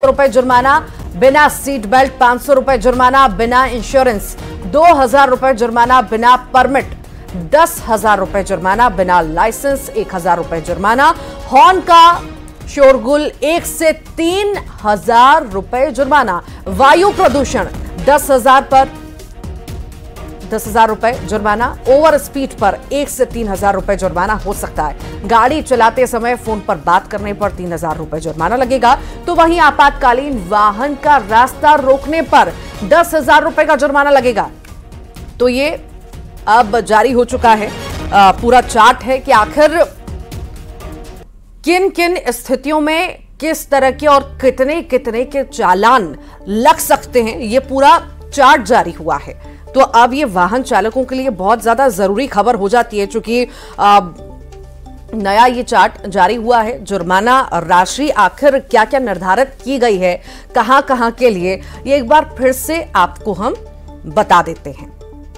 रुपए जुर्माना, बिना सीट बेल्ट 500 रुपए जुर्माना, बिना इंश्योरेंस 2000 रुपए जुर्माना, बिना परमिट 10,000 रुपए जुर्माना, बिना लाइसेंस 1,000 रुपए जुर्माना, हॉर्न का शोरगुल 1 से 3,000 रुपए जुर्माना, वायु प्रदूषण 10,000 पर 10,000 रुपए जुर्माना, ओवर स्पीड पर 1 से 3,000 रुपए जुर्माना हो सकता है। गाड़ी चलाते समय फोन पर बात करने पर 3,000 रुपए जुर्माना लगेगा। तो वहीं आपातकालीन वाहन का रास्ता रोकने पर 10,000 रुपए का जुर्माना लगेगा। तो ये अब जारी हो चुका है, पूरा चार्ट है कि आखिर किन किन स्थितियों में किस तरह के और कितने कितने के चालान लग सकते हैं, ये पूरा चार्ट जारी हुआ है। तो अब ये वाहन चालकों के लिए बहुत ज्यादा जरूरी खबर हो जाती है, क्योंकि नया ये चार्ट जारी हुआ है। जुर्माना राशि आखिर क्या क्या निर्धारित की गई है, कहां कहां के लिए, ये एक बार फिर से आपको हम बता देते हैं।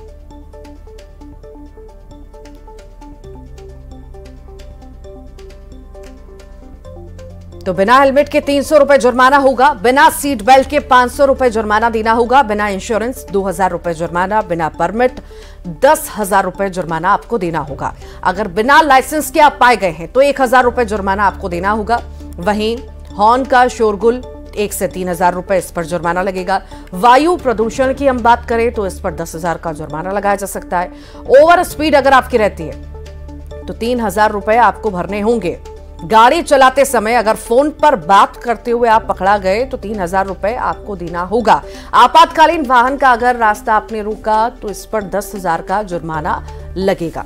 तो बिना हेलमेट के 300 रुपए जुर्माना होगा, बिना सीट बेल्ट के 500 रुपए जुर्माना देना होगा, बिना इंश्योरेंस 2,000 रुपए जुर्माना, बिना परमिट 10,000 रुपए जुर्माना आपको देना होगा। अगर बिना लाइसेंस के आप पाए गए हैं तो 1,000 रुपए जुर्माना आपको देना होगा। वहीं हॉर्न का शोरगुल 1 से 3,000 रुपए, इस पर जुर्माना लगेगा। वायु प्रदूषण की हम बात करें तो इस पर 10,000 का जुर्माना लगाया जा सकता है। ओवर स्पीड अगर आपकी रहती है तो 3,000 रुपए आपको भरने होंगे। गाड़ी चलाते समय अगर फोन पर बात करते हुए आप पकड़ा गए तो 3,000 रुपए आपको देना होगा। आपातकालीन वाहन का अगर रास्ता आपने रोका तो इस पर 10,000 का जुर्माना लगेगा।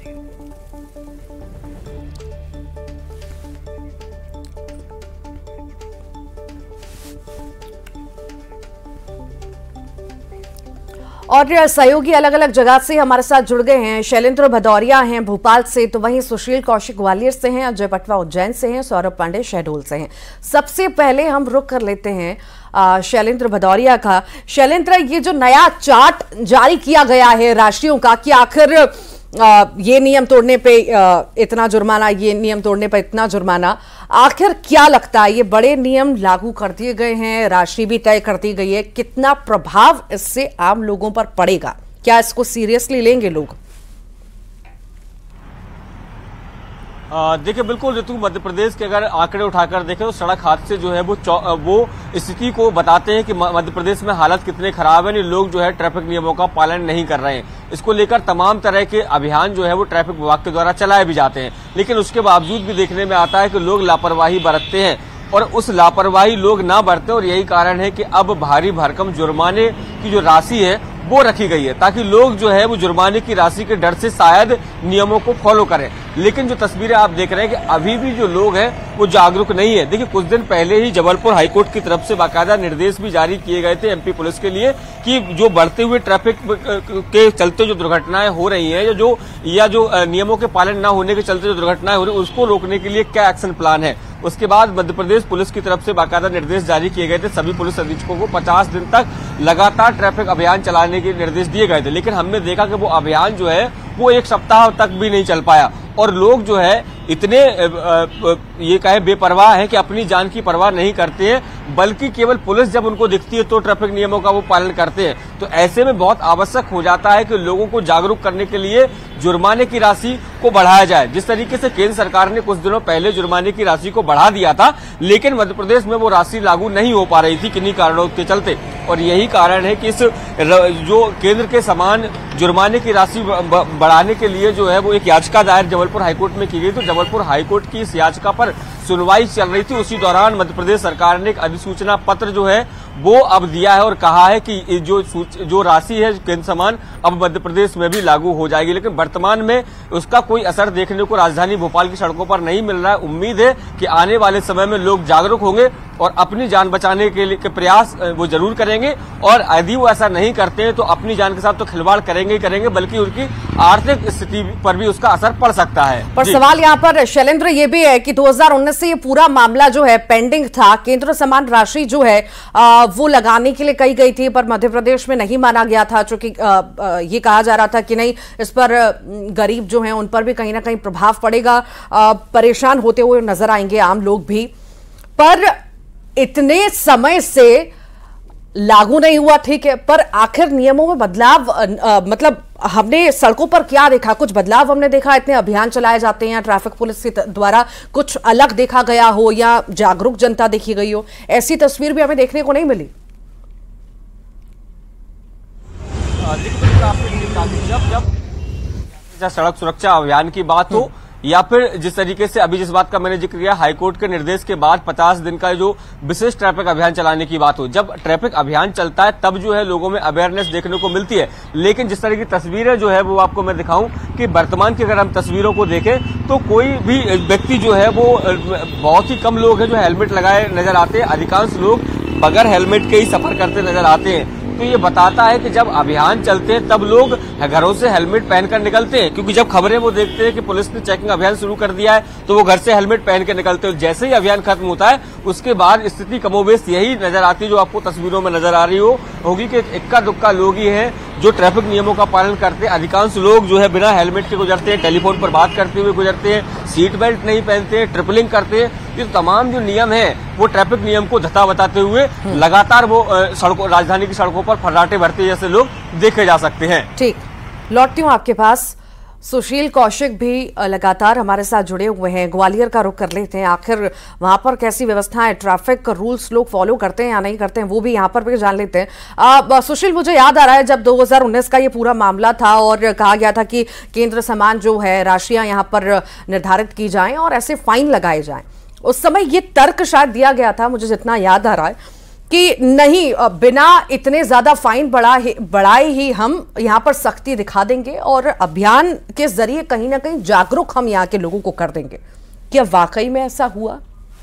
और सहयोगी अलग अलग जगह से हमारे साथ जुड़ गए हैं। शैलेंद्र भदौरिया हैं भोपाल से, तो वहीं सुशील कौशिक ग्वालियर से हैं, अजय पटवा उज्जैन से हैं, सौरभ पांडे शहडोल से हैं। सबसे पहले हम रुख कर लेते हैं शैलेंद्र भदौरिया का। शैलेंद्र, ये जो नया चार्ट जारी किया गया है राशियों का कि आखिर ये नियम तोड़ने पे इतना जुर्माना, ये नियम तोड़ने पर इतना जुर्माना, आखिर क्या लगता है ये बड़े नियम लागू कर दिए गए हैं, राशि भी तय कर दी गई है, कितना प्रभाव इससे आम लोगों पर पड़ेगा? क्या इसको सीरियसली लेंगे लोग? देखिए बिल्कुल ऋतु, मध्य प्रदेश के अगर आंकड़े उठाकर देखें तो सड़क हादसे जो है वो स्थिति को बताते हैं कि मध्य प्रदेश में हालत कितने खराब है। लोग जो है ट्रैफिक नियमों का पालन नहीं कर रहे हैं। इसको लेकर तमाम तरह के अभियान जो है वो ट्रैफिक विभाग के द्वारा चलाए भी जाते हैं, लेकिन उसके बावजूद भी देखने में आता है कि लोग लापरवाही बरतते हैं और उस लापरवाही लोग ना बरते। और यही कारण है कि अब भारी भरकम जुर्माने की जो राशि है वो रखी गई है, ताकि लोग जो है वो जुर्माने की राशि के डर से शायद नियमों को फॉलो करें। लेकिन जो तस्वीरें आप देख रहे हैं कि अभी भी जो लोग हैं वो जागरूक नहीं है। देखिए कुछ दिन पहले ही जबलपुर हाईकोर्ट की तरफ से बाकायदा निर्देश भी जारी किए गए थे एमपी पुलिस के लिए कि जो बढ़ते हुए ट्रैफिक के चलते जो दुर्घटनाएं हो रही हैं या जो नियमों के पालन न होने के चलते जो दुर्घटनाएं हो रही है उसको रोकने के लिए क्या एक्शन प्लान है। उसके बाद मध्य प्रदेश पुलिस की तरफ से बाकायदा निर्देश जारी किए गए थे। सभी पुलिस अधीक्षकों को 50 दिन तक लगातार ट्रैफिक अभियान चलाने के निर्देश दिए गए थे, लेकिन हमने देखा कि वो अभियान जो है वो 1 सप्ताह तक भी नहीं चल पाया और लोग जो है इतने ये कहे बेपरवाह है कि अपनी जान की परवाह नहीं करते हैं, बल्कि केवल पुलिस जब उनको दिखती है तो ट्रैफिक नियमों का वो पालन करते हैं। तो ऐसे में बहुत आवश्यक हो जाता है कि लोगों को जागरूक करने के लिए जुर्माने की राशि को बढ़ाया जाए। जिस तरीके से केंद्र सरकार ने कुछ दिनों पहले जुर्माने की राशि को बढ़ा दिया था, लेकिन मध्य प्रदेश में वो राशि लागू नहीं हो पा रही थी किन्हीं कारणों के चलते। और यही कारण है कि इस जो केंद्र के समान जुर्माने की राशि बढ़ाने के लिए जो है वो एक याचिका दायर जबलपुर हाईकोर्ट में की गई। तो जबलपुर हाईकोर्ट की इस याचिका पर सुनवाई चल रही थी। उसी दौरान मध्य प्रदेश सरकार ने एक अधिसूचना पत्र जो है वो अब दिया है और कहा है कि जो राशि है केंद्र समान अब मध्य प्रदेश में भी लागू हो जाएगी। लेकिन वर्तमान में उसका कोई असर देखने को राजधानी भोपाल की सड़कों पर नहीं मिल रहा है। उम्मीद है कि आने वाले समय में लोग जागरूक होंगे और अपनी जान बचाने के प्रयास वो जरूर करेंगे, और यदि वो ऐसा नहीं करते हैं तो अपनी जान के साथ तो खिलवाड़ करेंगे ही करेंगे, बल्कि उनकी आर्थिक स्थिति पर भी उसका असर पड़ सकता है। पर सवाल यहाँ पर शैलेंद्र ये भी है कि 2019 से ये पूरा मामला जो है पेंडिंग था, केंद्र समान राशि जो है वो लगाने के लिए कही गई थी, पर मध्य प्रदेश में नहीं माना गया था, चूंकि ये कहा जा रहा था कि नहीं इस पर गरीब जो हैं उन पर भी कहीं ना कहीं प्रभाव पड़ेगा, परेशान होते हुए नजर आएंगे आम लोग भी। पर इतने समय से लागू नहीं हुआ, ठीक है, पर आखिर नियमों में बदलाव मतलब हमने सड़कों पर क्या देखा? कुछ बदलाव हमने देखा? इतने अभियान चलाए जाते हैं ट्रैफिक पुलिस के द्वारा, कुछ अलग देखा गया हो या जागरूक जनता देखी गई हो? ऐसी तस्वीर भी हमें देखने को नहीं मिली। जब सड़क सुरक्षा अभियान की बात हो या फिर जिस तरीके से अभी जिस बात का मैंने जिक्र किया, हाईकोर्ट के निर्देश के बाद 50 दिन का जो विशेष ट्रैफिक अभियान चलाने की बात हो, जब ट्रैफिक अभियान चलता है तब जो है लोगों में अवेयरनेस देखने को मिलती है। लेकिन जिस तरह की तस्वीरें जो है वो आपको मैं दिखाऊं कि वर्तमान की अगर हम तस्वीरों को देखें तो कोई भी व्यक्ति जो है वो बहुत ही कम लोग हैं जो हेलमेट लगाए नजर आते हैं। अधिकांश लोग बगैर हेलमेट के ही सफर करते नजर आते हैं। तो ये बताता है कि जब अभियान चलते हैं तब लोग घरों से हेलमेट पहनकर निकलते हैं, क्योंकि जब खबरें वो देखते हैं कि पुलिस ने चेकिंग अभियान शुरू कर दिया है तो वो घर से हेलमेट पहन के निकलते हैं। जैसे ही अभियान खत्म होता है उसके बाद स्थिति कमोबेश यही नजर आती है जो आपको तस्वीरों में नजर आ रही होगी कि इक्का दुक्का लोग ही हैं जो ट्रैफिक नियमों का पालन करते हैं। अधिकांश लोग जो है बिना हेलमेट के गुजरते हैं, टेलीफोन पर बात करते हुए गुजरते हैं, सीट बेल्ट नहीं पहनते हैं, ट्रिपलिंग करते हैं। ये तमाम जो नियम है वो ट्रैफिक नियम को धत्ता बताते हुए लगातार वो सड़कों, राजधानी की सड़कों पर फर्राटे भरते जैसे लोग देखे जा सकते हैं। ठीक, लौटती हूँ आपके पास। सुशील कौशिक भी लगातार हमारे साथ जुड़े हुए हैं। ग्वालियर का रुख कर लेते हैं, आखिर वहां पर कैसी व्यवस्थाएं, ट्रैफिक रूल्स लोग फॉलो करते हैं या नहीं करते हैं, वो भी यहां पर भी जान लेते हैं। सुशील, मुझे याद आ रहा है जब 2019 का ये पूरा मामला था और कहा गया था कि केंद्र समान जो है राशियां यहां पर निर्धारित की जाएं और ऐसे फाइन लगाए जाएं। उस समय ये तर्क शायद दिया गया था, मुझे जितना याद आ रहा है, कि नहीं, बिना इतने ज्यादा फाइन बढ़ाए ही हम यहां पर सख्ती दिखा देंगे और अभियान के जरिए कहीं ना कहीं जागरूक हम यहां के लोगों को कर देंगे। क्या वाकई में ऐसा हुआ?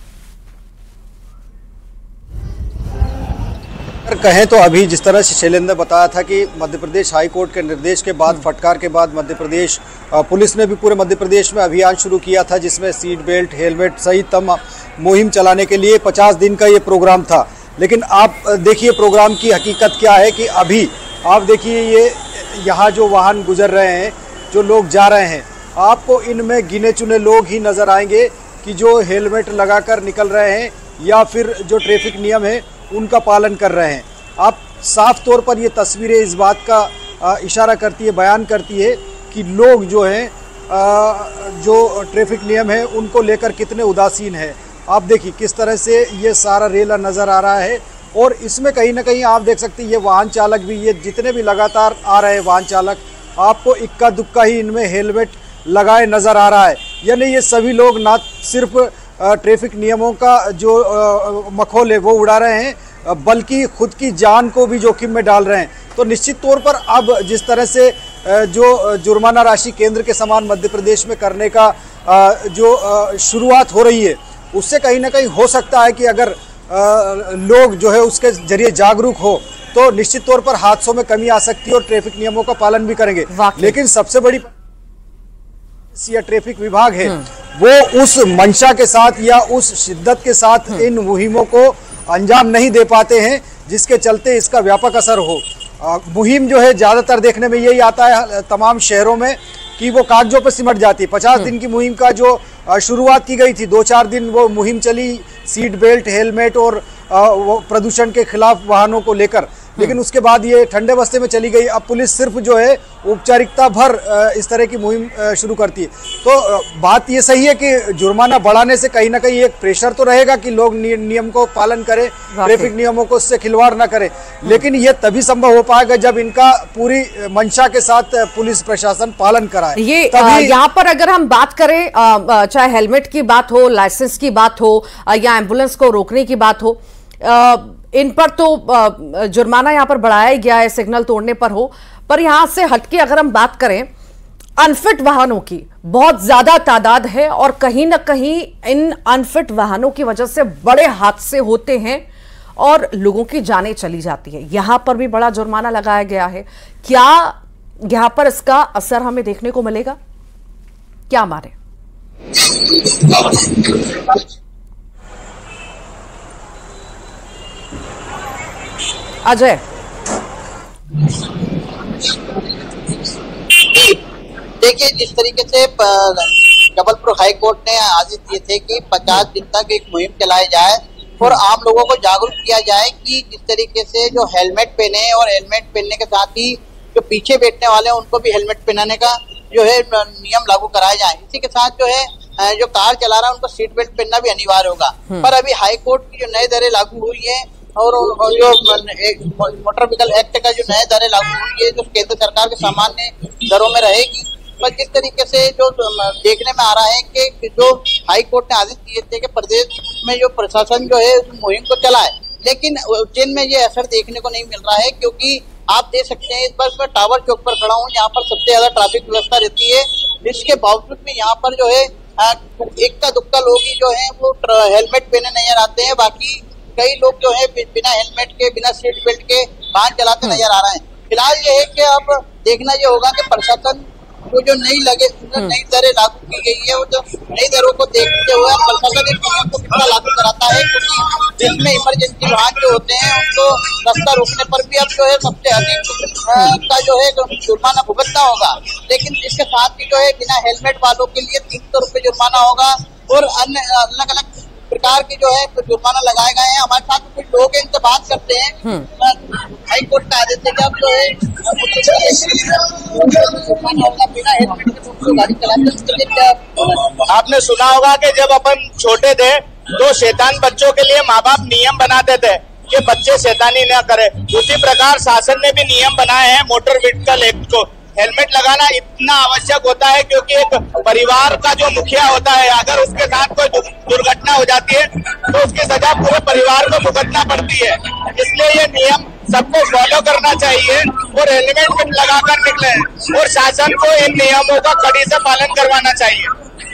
कहें तो अभी जिस तरह से शैलेंद्र ने बताया था कि मध्य प्रदेश हाईकोर्ट के निर्देश के बाद, फटकार के बाद मध्य प्रदेश पुलिस ने भी पूरे मध्य प्रदेश में अभियान शुरू किया था, जिसमें सीट बेल्ट, हेलमेट सहित मुहिम चलाने के लिए 50 दिन का ये प्रोग्राम था। लेकिन आप देखिए प्रोग्राम की हकीकत क्या है कि अभी आप देखिए ये यहाँ जो वाहन गुजर रहे हैं, जो लोग जा रहे हैं, आपको इनमें गिने चुने लोग ही नज़र आएंगे कि जो हेलमेट लगाकर निकल रहे हैं या फिर जो ट्रैफिक नियम है उनका पालन कर रहे हैं। आप साफ तौर पर ये तस्वीरें इस बात का इशारा करती है, बयान करती है कि लोग जो हैं जो ट्रैफिक नियम है उनको लेकर कितने उदासीन है। आप देखिए किस तरह से ये सारा रेला नज़र आ रहा है और इसमें कहीं ना कहीं आप देख सकते हैं ये वाहन चालक भी, ये जितने भी लगातार आ रहे हैं वाहन चालक, आपको इक्का दुक्का ही इनमें हेलमेट लगाए नज़र आ रहा है। यानी ये सभी लोग ना सिर्फ ट्रैफिक नियमों का जो मखौल है वो उड़ा रहे हैं, बल्कि खुद की जान को भी जोखिम में डाल रहे हैं। तो निश्चित तौर पर अब जिस तरह से जो जुर्माना राशि केंद्र के समान मध्य प्रदेश में करने का जो शुरुआत हो रही है, उससे कहीं ना कहीं हो सकता है कि अगर लोग जो है उसके जरिए जागरूक हो तो निश्चित तौर पर हादसों में कमी आ सकती है और ट्रैफिक नियमों का पालन भी करेंगे। लेकिन सबसे बड़ी या ट्रैफिक विभाग है वो उस मंशा के साथ या उस शिद्दत के साथ इन मुहिमों को अंजाम नहीं दे पाते हैं, जिसके चलते इसका व्यापक असर हो। मुहिम जो है ज़्यादातर देखने में यही आता है तमाम शहरों में कि वो कागजों पर सिमट जाती है। 50 दिन की मुहिम का जो शुरुआत की गई थी, 2-4 दिन वो मुहिम चली सीट बेल्ट, हेलमेट और प्रदूषण के खिलाफ वाहनों को लेकर, लेकिन उसके बाद ये ठंडे बस्ते में चली गई। अब पुलिस सिर्फ जो है औपचारिकता भर इस तरह की मुहिम शुरू करती है। तो बात ये सही है कि जुर्माना बढ़ाने से कहीं ना कहीं एक प्रेशर तो रहेगा कि लोग नियम को पालन करें, ट्रैफिक नियमों को उससे खिलवाड़ ना करें, लेकिन ये तभी संभव हो पाएगा जब इनका पूरी मंशा के साथ पुलिस प्रशासन पालन कराए। ये यहाँ पर अगर हम बात करें, चाहे हेलमेट की बात हो, लाइसेंस की बात हो या एम्बुलेंस को रोकने की बात हो, इन पर तो जुर्माना यहां पर बढ़ाया ही गया है सिग्नल तोड़ने पर हो। पर यहां से हटके अगर हम बात करें, अनफिट वाहनों की बहुत ज्यादा तादाद है और कहीं ना कहीं इन अनफिट वाहनों की वजह से बड़े हादसे होते हैं और लोगों की जानें चली जाती है। यहां पर भी बड़ा जुर्माना लगाया गया है। क्या यहां पर इसका असर हमें देखने को मिलेगा? क्या माने? अजय, देखिए जिस तरीके से जबलपुर हाई कोर्ट ने आदेश दिए थे कि 50 दिन तक एक मुहिम चलाई जाए और आम लोगों को जागरूक किया जाए कि जिस तरीके से जो हेलमेट पहने और हेलमेट पहनने के साथ ही जो पीछे बैठने वाले हैं उनको भी हेलमेट पहनाने का जो है नियम लागू कराया जाए। इसी के साथ जो है जो कार चला रहा है उनको सीट बेल्ट पहनना भी अनिवार्य होगा। पर अभी हाई कोर्ट की जो नई दरें लागू हुई है और जो मोटर व्हीकल एक्ट का जो नए दरें लागू हुई है जो केंद्र सरकार के सामान्य दरों में रहेगी। पर जिस तरीके से जो देखने में आ रहा है कि जो हाई कोर्ट ने आदेश दिए थे कि प्रदेश में जो प्रशासन जो है मुहिम को चलाए, लेकिन उज्जैन में ये असर देखने को नहीं मिल रहा है। क्योंकि आप देख सकते हैं इस बार मैं टावर चौक पर खड़ा हूँ, यहाँ पर सबसे ज्यादा ट्रैफिक व्यवस्था रहती है। इसके बावजूद भी यहाँ पर जो है इक्का दुक्का लोग ही जो है वो हेलमेट पहने नजर आते हैं। बाकी कई लोग जो है बिना हेलमेट के बिना सीट बेल्ट के वाहन चलाते नजर आ रहे हैं। फिलहाल ये है कि अब देखना ये होगा कि प्रशासन को जो नई दरें लागू की गई है वो जो नई दरों को देखते हुए प्रशासन इस नियम को कितना लागू कराता है। क्योंकि जिसमें इमरजेंसी वाहन जो होते हैं उनको रास्ता रोकने पर भी अब जो है सबसे अधिक का जो है जुर्माना भुगतना होगा। लेकिन इसके साथ ही जो है बिना हेलमेट वालों के लिए 300 रुपये जुर्माना होगा और अन्य अलग अलग प्रकार के जो है जुर्माना लगाए गए हैं। हमारे साथ कुछ लोग हैं, इनसे बात करते हैं। हाई कोर्ट का आदेश है कि अब जो है जुर्माना होगा बिना हेलमेट के गाड़ी चलाते। आपने सुना होगा कि जब अपन छोटे थे तो शैतान बच्चों के लिए माँ बाप नियम बनाते थे कि बच्चे शैतानी न करे। उसी प्रकार शासन ने भी नियम बनाए हैं मोटर व्हीकल एक्ट को। हेलमेट लगाना इतना आवश्यक होता है क्योंकि एक परिवार का जो मुखिया होता है अगर उसके साथ कोई दुर्घटना हो जाती है तो उसकी सजा पूरे परिवार को भुगतना पड़ती है। इसलिए ये नियम सबको फॉलो करना चाहिए और हेलमेट लगाकर निकले और शासन को इन नियमों का कड़ी से पालन करवाना चाहिए।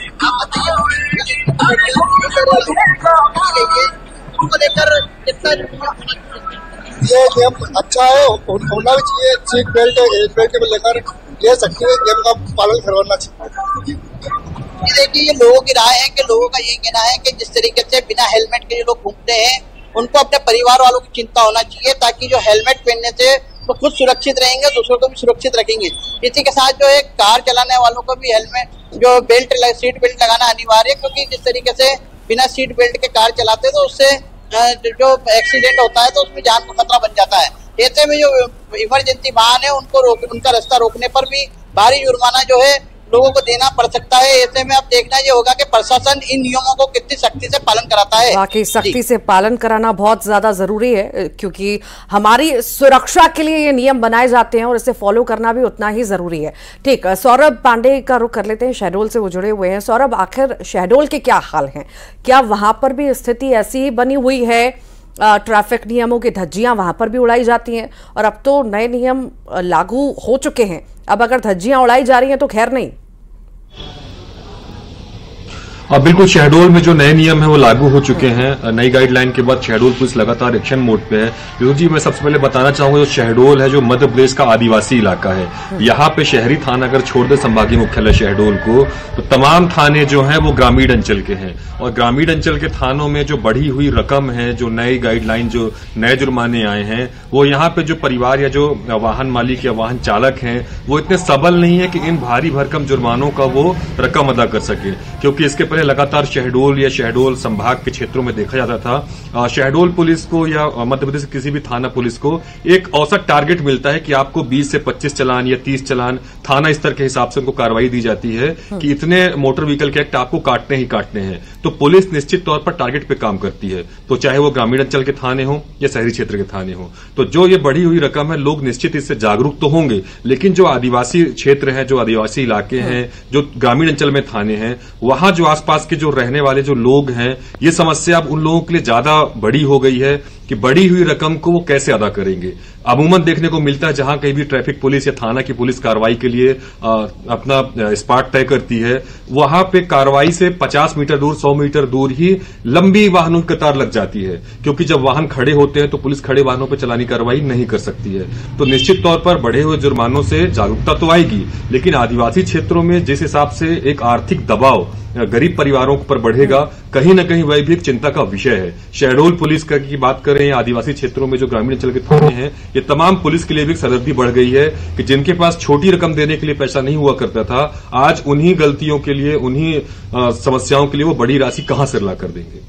ये नियम अच्छा है, होना भी चाहिए। सीट बेल्ट हेलमेट लेकर ले सकते हैं, नियम का पालन करवाना चाहिए। देखिए ये लोगों की राय है कि लोगों का ये कहना है कि जिस तरीके से बिना हेलमेट के जो लोग घूमते हैं उनको अपने परिवार वालों की चिंता होना चाहिए, ताकि जो हेलमेट पहनने से वो खुद सुरक्षित रहेंगे, दूसरों को भी सुरक्षित रखेंगे। इसी के साथ जो है कार चलाने वालों को भी हेलमेट जो सीट बेल्ट लगाना अनिवार्य है। क्योंकि जिस तरीके से बिना सीट बेल्ट के कार चलाते तो उससे जो एक्सीडेंट होता है तो उसमें जान का खतरा बन जाता है। ऐसे में जो इमरजेंसी वाहन है उनका रास्ता रोकने पर भी भारी जुर्माना जो है लोगों को देना पड़ सकता है। ऐसे में अब देखना ये होगा कि प्रशासन इन नियमों को कितनी सख्ती से पालन कराता है। बाकी सख्ती से पालन कराना बहुत ज्यादा जरूरी है क्योंकि हमारी सुरक्षा के लिए ये नियम बनाए जाते हैं और इसे फॉलो करना भी उतना ही जरूरी है। ठीक, सौरभ पांडे का रुख कर लेते हैं, शहडोल से वो जुड़े हुए हैं। सौरभ, आखिर शहडोल के क्या हाल हैं? क्या वहां पर भी स्थिति ऐसी ही बनी हुई है? ट्रैफिक नियमों की धज्जियां वहां पर भी उड़ाई जाती हैं और अब तो नए नियम लागू हो चुके हैं, अब अगर धज्जियां उड़ाई जा रही हैं तो खैर नहीं। अब बिल्कुल शहडोल में जो नए नियम है वो लागू हो चुके हैं। नई गाइडलाइन के बाद शहडोल पुलिस लगातार एक्शन मोड पे है। विनोद जी, मैं सबसे पहले बताना चाहूंगा, जो शहडोल है जो मध्य प्रदेश का आदिवासी इलाका है, यहाँ पे शहरी थाना अगर छोड़ दे संभागीय मुख्यालय शहडोल को तो तमाम थाने जो हैं वो ग्रामीण अंचल के हैं। और ग्रामीण अंचल के थानों में जो बढ़ी हुई रकम है, जो नई गाइडलाइन, जो नए जुर्माने आए हैं, वो यहाँ पे जो परिवार या जो वाहन मालिक या वाहन चालक हैं वो इतने सबल नहीं है कि इन भारी भरकम जुर्मानों का वो रकम अदा कर सके। क्योंकि इसके लगातार शहडोल या शहडोल संभाग के क्षेत्रों में देखा जाता था शहडोल पुलिस को या मध्य प्रदेश किसी भी थाना पुलिस को एक औसत टारगेट मिलता है कि आपको 20 से 25 चालान या 30 चालान थाना स्तर के हिसाब से उनको कार्रवाई दी जाती है कि इतने मोटर व्हीकल के एक्ट आपको काटने ही काटने हैं। तो पुलिस निश्चित तौर पर टारगेट पे काम करती है, तो चाहे वो ग्रामीण अंचल के थाने हो या शहरी क्षेत्र के थाने हो। तो जो ये बढ़ी हुई रकम है, लोग निश्चित इससे जागरूक तो होंगे, लेकिन जो आदिवासी क्षेत्र है, जो आदिवासी इलाके हैं, जो ग्रामीण अंचल में थाने हैं, वहां जो आसपास के जो रहने वाले जो लोग हैं, ये समस्या अब उन लोगों के लिए ज्यादा बड़ी हो गई है कि बढ़ी हुई रकम को वो कैसे अदा करेंगे। अमूमन देखने को मिलता है जहां कहीं भी ट्रैफिक पुलिस या थाना की पुलिस कार्रवाई के लिए अपना स्पॉट तय करती है, वहां पे कार्रवाई से 50 मीटर दूर, 100 मीटर दूर ही लंबी वाहनों की कतार लग जाती है। क्योंकि जब वाहन खड़े होते हैं तो पुलिस खड़े वाहनों पर चलानी कार्रवाई नहीं कर सकती है। तो निश्चित तौर पर बढ़े हुए जुर्मानों से जागरूकता तो आएगी, लेकिन आदिवासी क्षेत्रों में जिस हिसाब से एक आर्थिक दबाव गरीब परिवारों पर बढ़ेगा, कहीं न कहीं वह भी एक चिंता का विषय है। शहडोल पुलिस की बात करें, आदिवासी क्षेत्रों में जो ग्रामीण अंचल के थाने हैं, ये तमाम पुलिस के लिए भी सरदर्दी बढ़ गई है कि जिनके पास छोटी रकम देने के लिए पैसा नहीं हुआ करता था, आज उन्हीं गलतियों के लिए, उन्हीं समस्याओं के लिए वो बड़ी राशि कहां से ला कर देंगे।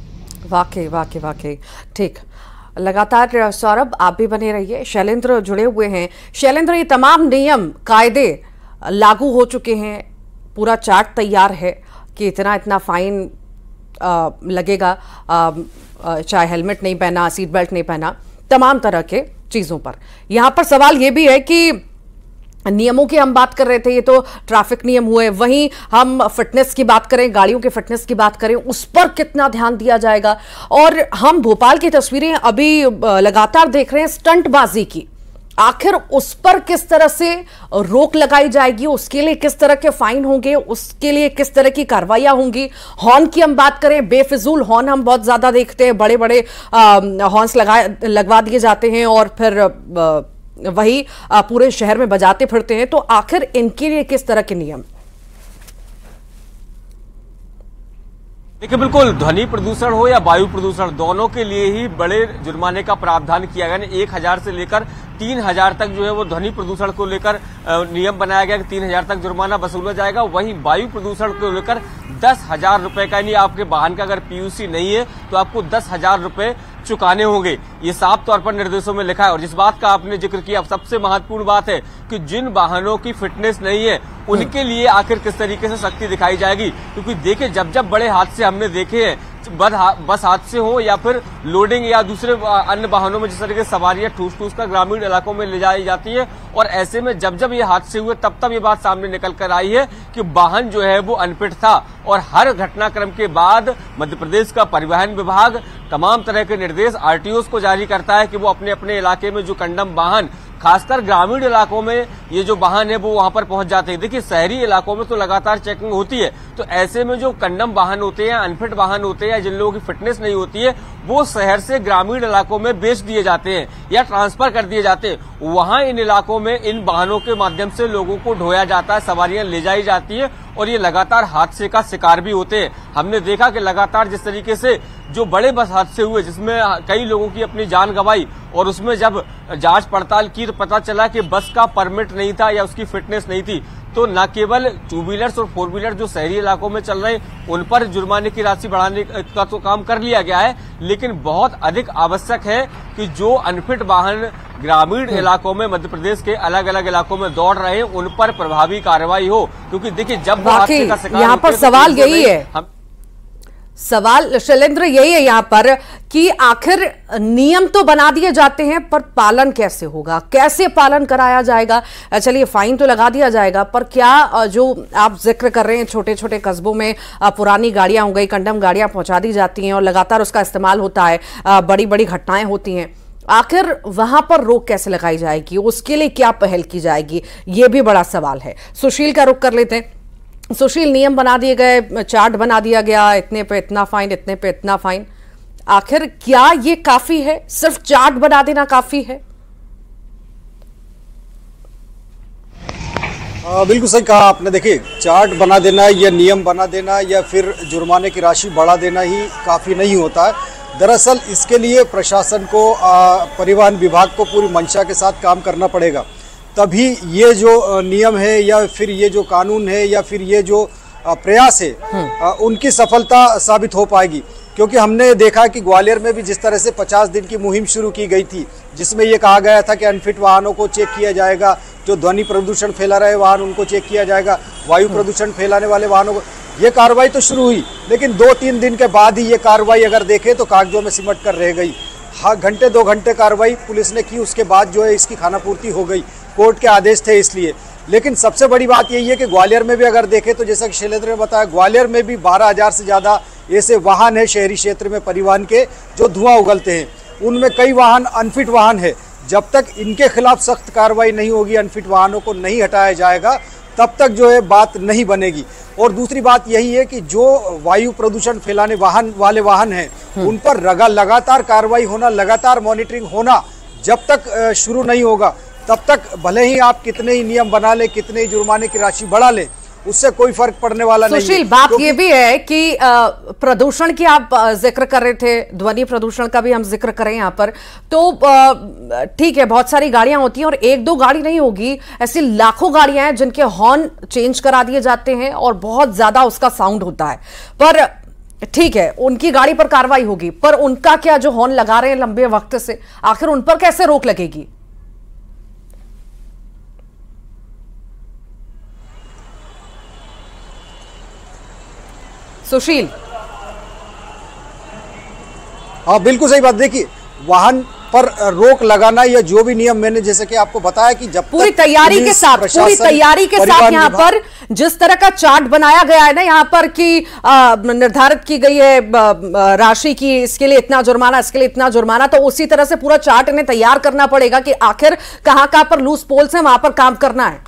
वाकई ठीक। लगातार सौरभ आप भी बने रहिए, शैलेंद्र जुड़े हुए हैं। शैलेंद्र, ये तमाम नियम कायदे लागू हो चुके हैं, पूरा चार्ट तैयार है कि इतना फाइन लगेगा, चाहे हेलमेट नहीं पहना, सीट बेल्ट नहीं पहना, तमाम तरह के चीजों पर। यहां पर सवाल यह भी है कि नियमों की हम बात कर रहे थे, ये तो ट्रैफिक नियम हुए, वहीं हम फिटनेस की बात करें, गाड़ियों के फिटनेस की बात करें, उस पर कितना ध्यान दिया जाएगा। और हम भोपाल की तस्वीरें अभी लगातार देख रहे हैं स्टंटबाजी की, आखिर उस पर किस तरह से रोक लगाई जाएगी, उसके लिए किस तरह के फाइन होंगे, उसके लिए किस तरह की कार्रवाइयां होंगी। हॉर्न की हम बात करें, बेफिजूल हॉर्न हम बहुत ज्यादा देखते हैं, बड़े बड़े हॉर्न्स लगवा दिए जाते हैं और फिर वही पूरे शहर में बजाते फिरते हैं। तो आखिर इनके लिए किस तरह के नियम? देखिए, बिल्कुल ध्वनि प्रदूषण हो या वायु प्रदूषण, दोनों के लिए ही बड़े जुर्माने का प्रावधान किया गया। 1000 से लेकर 3000 तक जो है वो ध्वनि प्रदूषण को लेकर नियम बनाया गया कि 3000 तक जुर्माना वसूला जाएगा। वहीं वायु प्रदूषण को लेकर 10,000 रुपए का, यानी आपके वाहन का अगर पीयूसी नहीं है तो आपको 10,000 रुपए चुकाने होंगे। ये साफ तौर पर निर्देशों में लिखा है। और जिस बात का आपने जिक्र किया, सबसे महत्वपूर्ण बात है कि जिन वाहनों की फिटनेस नहीं है उनके लिए आखिर किस तरीके से सख्ती दिखाई जाएगी। क्योंकि देखिए, जब बड़े हादसे हमने देखे हैं, बस हादसे हो या फिर लोडिंग या दूसरे अन्य वाहनों में जिस तरह की सवारियां ठूस कर ग्रामीण इलाकों में ले जाई जाती है, और ऐसे में जब ये हादसे हुए तब ये बात सामने निकल कर आई है कि वाहन जो है वो अनफिट था। और हर घटनाक्रम के बाद मध्य प्रदेश का परिवहन विभाग तमाम तरह के निर्देश आरटीओ को जारी करता है कि वो अपने अपने इलाके में जो कंडम वाहन, खासकर ग्रामीण इलाकों में ये जो वाहन है वो वहां पर पहुंच जाते हैं। देखिए, शहरी इलाकों में तो लगातार चेकिंग होती है, तो ऐसे में जो कंडम वाहन होते हैं, अनफिट वाहन होते हैं, जिन लोगों की फिटनेस नहीं होती है, वो शहर से ग्रामीण इलाकों में बेच दिए जाते हैं या ट्रांसफर कर दिए जाते हैं। वहां इन इलाकों में इन वाहनों के माध्यम से लोगों को ढोया जाता है, सवारियां ले जाई जाती है और ये लगातार हादसे का शिकार भी होते हैं। हमने देखा कि लगातार जिस तरीके से जो बड़े बस हादसे हुए जिसमें कई लोगों की अपनी जान गंवाई, और उसमें जब जांच पड़ताल की तो पता चला कि बस का परमिट नहीं था या उसकी फिटनेस नहीं थी, तो न केवल 2 व्हीलर्स और 4 व्हीलर जो शहरी इलाकों में चल रहे हैं उन पर जुर्माने की राशि बढ़ाने का तो काम कर लिया गया है, लेकिन बहुत अधिक आवश्यक है कि जो अनफिट वाहन ग्रामीण इलाकों में मध्य प्रदेश के अलग अलग इलाकों में दौड़ रहे हैं उन पर प्रभावी कार्रवाई हो। क्योंकि देखिए, जब वो हादसे का शिकार यहाँ पर सवाल यही है, सवाल शैलेंद्र यही है यहाँ पर कि आखिर नियम तो बना दिए जाते हैं पर पालन कैसे होगा, कैसे पालन कराया जाएगा। चलिए, फाइन तो लगा दिया जाएगा, पर क्या जो आप जिक्र कर रहे हैं छोटे छोटे कस्बों में पुरानी गाड़ियां हो गई, कंडम गाड़ियां पहुंचा दी जाती हैं और लगातार उसका इस्तेमाल होता है, बड़ी बड़ी घटनाएं होती हैं, आखिर वहां पर रोक कैसे लगाई जाएगी, उसके लिए क्या पहल की जाएगी, ये भी बड़ा सवाल है। सुशील का रुख कर लेते हैं। सुशील, नियम बना दिए गए, चार्ट बना दिया गया, इतने पे इतना फाइन, इतने पे इतना फाइन, आखिर क्या ये काफी है? सिर्फ चार्ट बना देना काफी है? बिल्कुल सही कहा आपने। देखिए, चार्ट बना देना या नियम बना देना या फिर जुर्माने की राशि बढ़ा देना ही काफ़ी नहीं होता है। दरअसल इसके लिए प्रशासन को, परिवहन विभाग को पूरी मंशा के साथ काम करना पड़ेगा, तभी ये जो नियम है या फिर ये जो कानून है या फिर ये जो प्रयास है उनकी सफलता साबित हो पाएगी। क्योंकि हमने देखा कि ग्वालियर में भी जिस तरह से 50 दिन की मुहिम शुरू की गई थी, जिसमें ये कहा गया था कि अनफिट वाहनों को चेक किया जाएगा, जो ध्वनि प्रदूषण फैला रहे वाहन उनको चेक किया जाएगा, वायु प्रदूषण फैलाने वाले वाहनों को, ये कार्रवाई तो शुरू हुई, लेकिन 2-3 दिन के बाद ही ये कार्रवाई अगर देखें तो कागजों में सिमट कर रह गई। हाँ, घंटे 2 घंटे कार्रवाई पुलिस ने की, उसके बाद जो है इसकी खानापूर्ति हो गई, कोर्ट के आदेश थे इसलिए। लेकिन सबसे बड़ी बात यही है कि ग्वालियर में भी अगर देखें तो जैसा कि शैलेंद्र ने बताया, ग्वालियर में भी 12,000 से ज़्यादा ऐसे वाहन है शहरी क्षेत्र में परिवहन के जो धुआं उगलते हैं, उनमें कई वाहन अनफिट वाहन है। जब तक इनके खिलाफ सख्त कार्रवाई नहीं होगी, अनफिट वाहनों को नहीं हटाया जाएगा, तब तक जो है बात नहीं बनेगी। और दूसरी बात यही है कि जो वायु प्रदूषण फैलाने वाले वाहन हैं उन पर लगातार कार्रवाई होना, लगातार मॉनिटरिंग होना जब तक शुरू नहीं होगा, तब तक भले ही आप कितने ही नियम बना ले, कितने ही जुर्माने की राशि बढ़ा ले, उससे कोई फर्क पड़ने वाला नहीं है। सुशील, बात ये भी है कि प्रदूषण की आप जिक्र कर रहे थे, ध्वनि प्रदूषण का भी हम जिक्र करें यहाँ पर, तो ठीक है, बहुत सारी गाड़ियां होती हैं और 1-2 गाड़ी नहीं होगी, ऐसी लाखों गाड़ियां हैं जिनके हॉर्न चेंज करा दिए जाते हैं और बहुत ज्यादा उसका साउंड होता है। पर ठीक है, उनकी गाड़ी पर कार्रवाई होगी, पर उनका क्या जो हॉर्न लगा रहे हैं लंबे वक्त से, आखिर उन पर कैसे रोक लगेगी? सुशील। हाँ, बिल्कुल सही बात। देखिए, वाहन पर रोक लगाना या जो भी नियम मैंने जैसे कि आपको बताया कि जब पूरी तैयारी के साथ यहाँ पर जिस तरह का चार्ट बनाया गया है ना यहाँ पर कि निर्धारित की गई है राशि की, इसके लिए इतना जुर्माना, इसके लिए इतना जुर्माना, तो उसी तरह से पूरा चार्ट इन्हें तैयार करना पड़ेगा कि आखिर कहां पर लूज पोल्स है वहां पर काम करना है।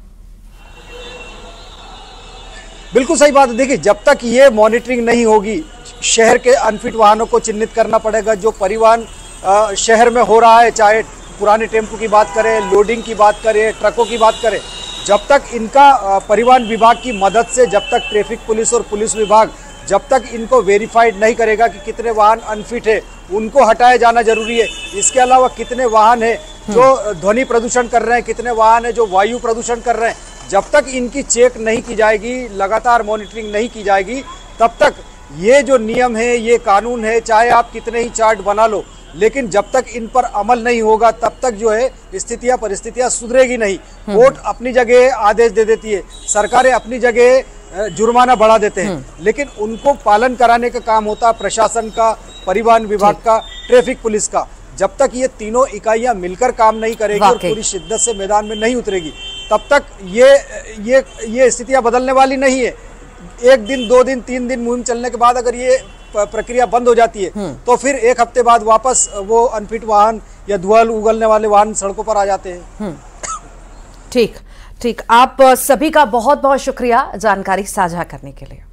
बिल्कुल सही बात है। देखिए, जब तक ये मॉनिटरिंग नहीं होगी, शहर के अनफिट वाहनों को चिन्हित करना पड़ेगा। जो परिवहन शहर में हो रहा है, चाहे पुराने टेम्पो की बात करें, लोडिंग की बात करें, ट्रकों की बात करें, जब तक इनका परिवहन विभाग की मदद से, जब तक ट्रैफिक पुलिस और पुलिस विभाग जब तक इनको वेरीफाइड नहीं करेगा कि कितने वाहन अनफिट है, उनको हटाया जाना जरूरी है। इसके अलावा कितने वाहन है जो ध्वनि प्रदूषण कर रहे हैं, कितने वाहन है जो वायु प्रदूषण कर रहे हैं, जब तक इनकी चेक नहीं की जाएगी, लगातार मॉनिटरिंग नहीं की जाएगी, तब तक ये जो नियम है, ये कानून है, चाहे आप कितने ही चार्ट बना लो, लेकिन जब तक इन पर अमल नहीं होगा तब तक जो है स्थितियां परिस्थितियां सुधरेगी नहीं। कोर्ट अपनी जगह आदेश दे देती है, सरकारें अपनी जगह जुर्माना बढ़ा देते हैं, लेकिन उनको पालन कराने का काम होता है प्रशासन का, परिवहन विभाग का, ट्रैफिक पुलिस का। जब तक ये तीनों इकाइयां मिलकर काम नहीं करेगी और पूरी शिद्दत से मैदान में नहीं उतरेगी, तब तक ये स्थितियां बदलने वाली नहीं है। एक दिन, 2 दिन, 3 दिन मुहिम चलने के बाद अगर ये प्रक्रिया बंद हो जाती है तो फिर एक हफ्ते बाद वापस वो अनफिट वाहन या धुआं उगलने वाले वाहन सड़कों पर आ जाते हैं। ठीक, आप सभी का बहुत बहुत शुक्रिया जानकारी साझा करने के लिए।